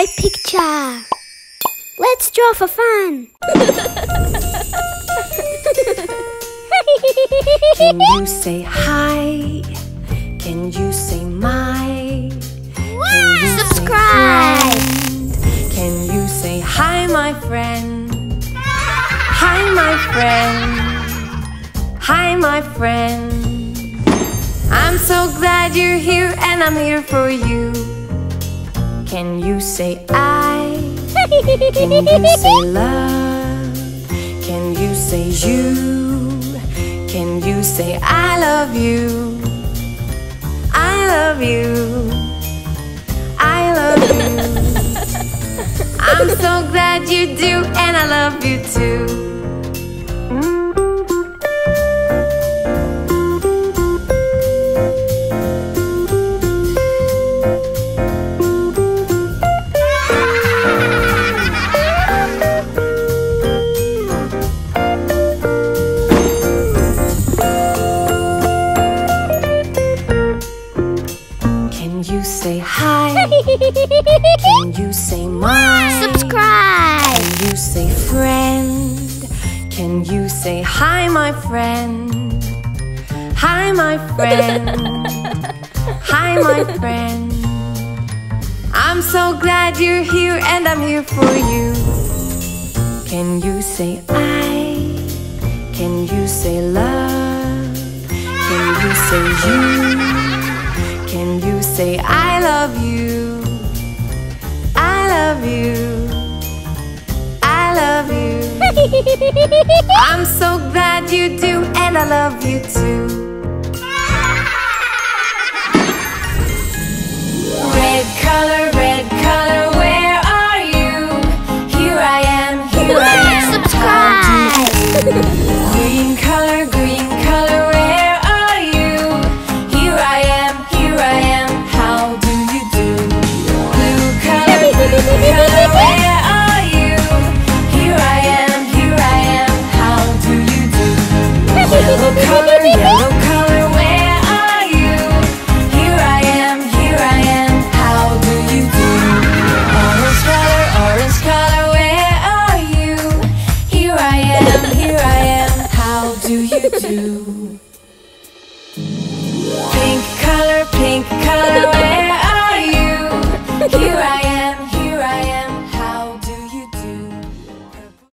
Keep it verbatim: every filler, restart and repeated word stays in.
my picture. Let's draw for fun. Can you say hi? Can you say my? Can you Subscribe. say friend? Can you say hi, my friend? Hi, my friend. Hi, my friend. I'm so glad you're here and I'm here for you. Can you say I? Can you say love? Can you say you? Can you say I love you? I love you. I love you. I'm so glad you do and I love you too. Can you say hi? Can you say my? Subscribe. Can you say friend? Can you say hi, my friend? Hi, my friend. Hi, my friend. I'm so glad you're here and I'm here for you. Can you say I? Can you say love? Can you say you? Can you say I love you? I love you. I love you. I'm so glad you do and I love you too.